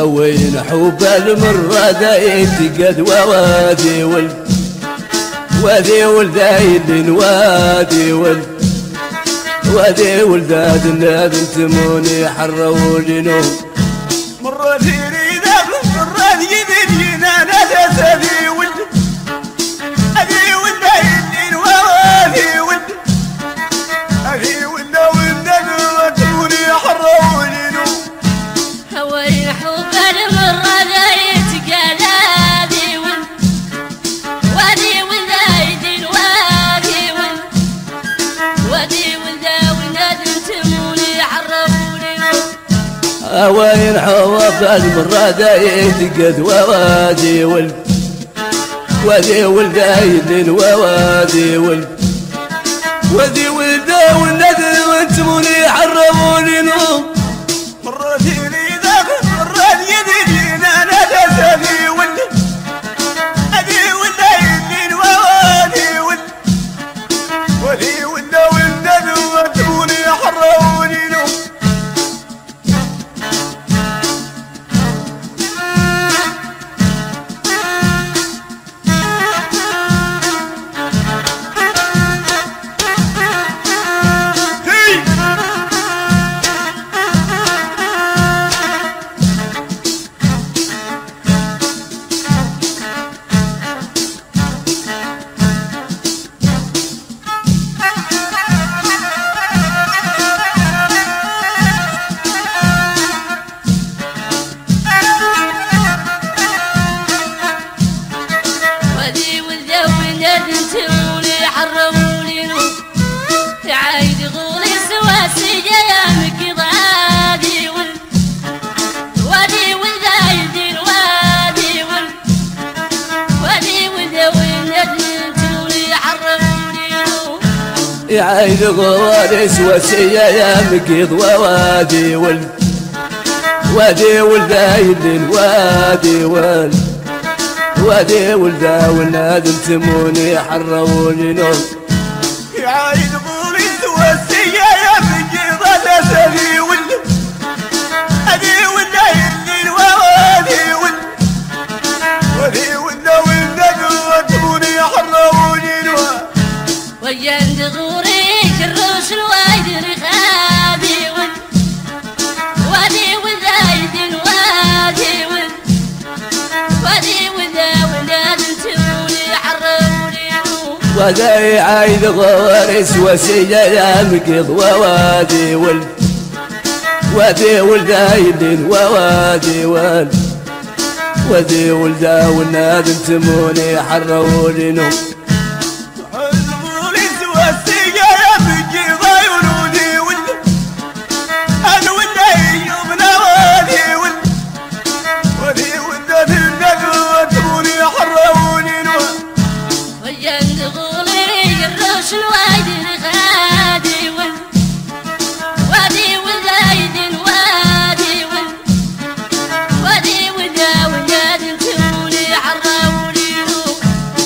وين حب المرة يتقد ووادي ولد وادي ولدين وادي ولد وادي ولداد النادي انتموني حروا لنوم مرة ثيري ذاك مرة يدين انا ذاتي ولد ادي ولدين وادي ولد ادي ولدين انتموني حروا لنوم وين حب المرة يتقد وادي ولد وادي ولدين وادي ولد وادي ولدين انتموني حروا لنوم وين حب المرة يتقد ووادي ولد وادي ولدين ووادي ولد وادي ولدين وانتموني حروا لنوم مرة ثيري ذاك مرة يدين انا ذاتي ولد ادي ولدين وادي ولد وادي ولدين وانتموني حروا لنوم يعيد غوارس وسيا يا مقيض ووادي ولد وادي ولدين وادي ولد وادي ولدا والنادي انتموني حروا لنوم يعيد غوارس وسيا يا مقيض ذاتي ولد ادي ولدين وادي ولد وادي ولدين انتموني حروا لنوم وياند غوري كروش الوايد رخابي ولد وادي ولدين وادي ولد وادي ولدين انتموني حروا لنوم وادي عايد غوارس وسيا يا مقيض ووادي ولد وادي ولدين ووادي ولد وادي ولدا والنادي انتموني حروا لنوم الوايد رخادي ولد وادي ولدين وادي ولد وادي ولدين انتموني حروا لنوم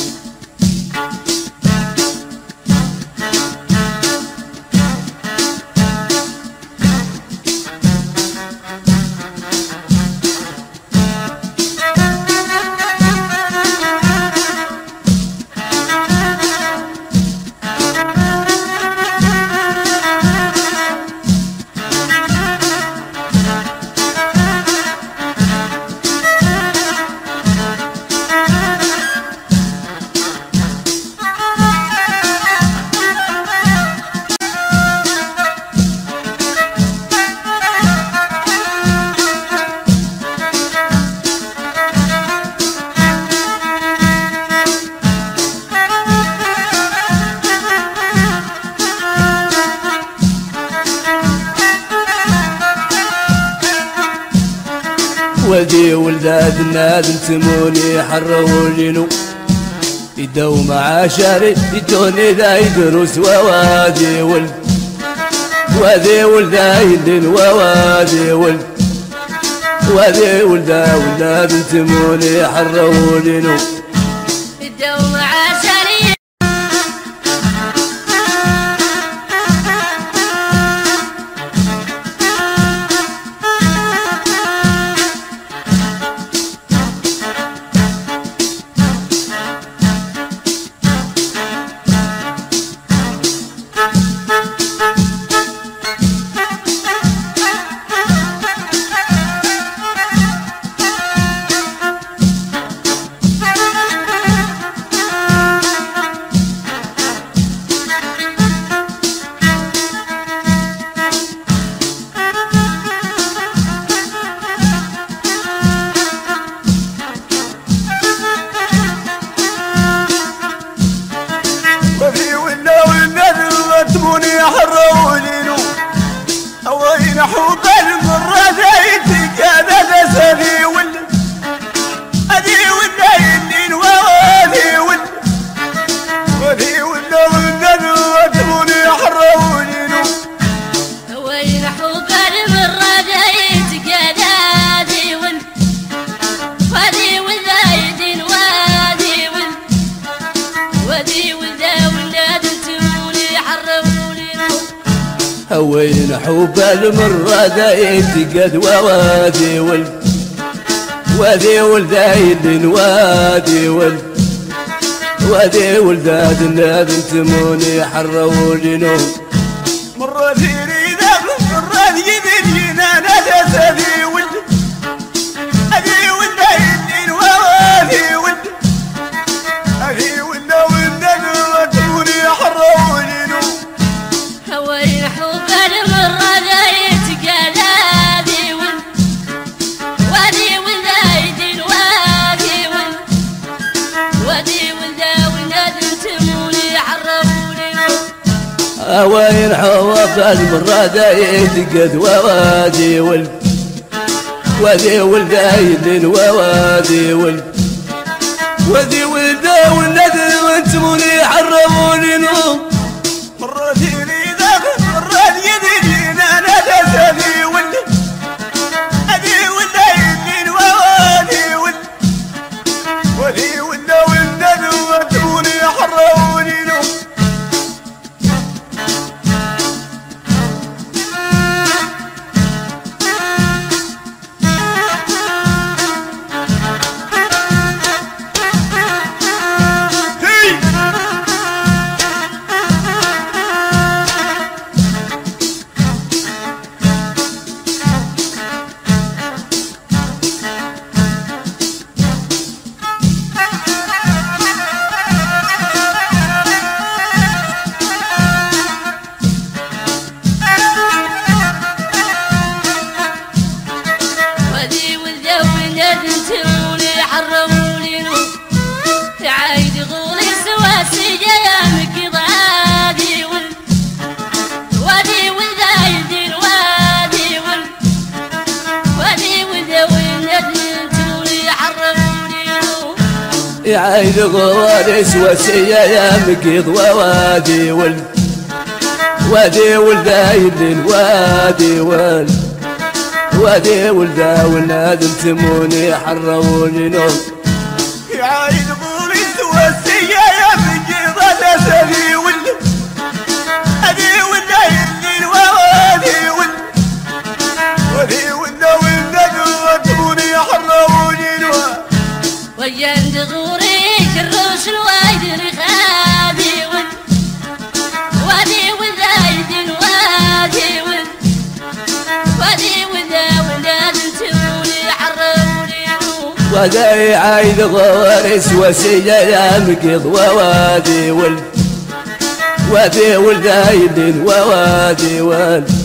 وادي ولداد النادي انتموني حروا لنوم يدوم عشري يدوني ذا يدرس ووادي ولد وادي ولدين ووادي ولد وادي ولداد انتموني حروا لنوم يدوم عشري حب المرة زيتك هذا نسبي ولد هذي ولا يدين وهذي ولد وهذي ولا ولد وتبوني حروني وين حب المرة زيتك هذي ولد وهذي ولا يدين وهذي ولد وهذي ولا ولد تبوني حروني وين حب المرة دايت قد وادي ولد وادي ولدايد وادي ولد وادي ولداد النادم تموني حروني نوم مرة ثيري ذاب مرة يدين انا دسدي ولد هذي ولدايد وادي ولد هذي ولا ولد تبوني حروني نوم وين حب المرة زيتك هذي ولد وهذي ولايد وهذي ولد وهذي ولد تموني حروني وين حب المرة دايت قد وادي ولد وادي ولدايد وادي ولد وادي ولد ولد تموني حروني نوم مرة ثيري ذاب مرة يدين انا دسدي ولد هذي ولا يدين وهذي ولد وهذي ولا ولد وتبوني حروني نوم تموني حروني عايد غولي سواسي يا مكي ضادي ولد وادي ولدايد وادي ولد وادي ولد تموني حروني عايد غولي سواسي يا مكي وادي ولد وادي ولدايد وادي ولد وادي ولدا والنادم تموني حروني نوم عايد غولي سواسي يا مكي دسدي ولد هذي ولا يدين وهذي ولد وهذي ولا ولد تبوني حروني وياند غوري كروش الوايد رخادي ولد وادي ولدايد وادي ولد وادي ولد تموني حروني وادي عايد غوري سواسي يا مكي وادي ولد وادي ولدايد وادي ولد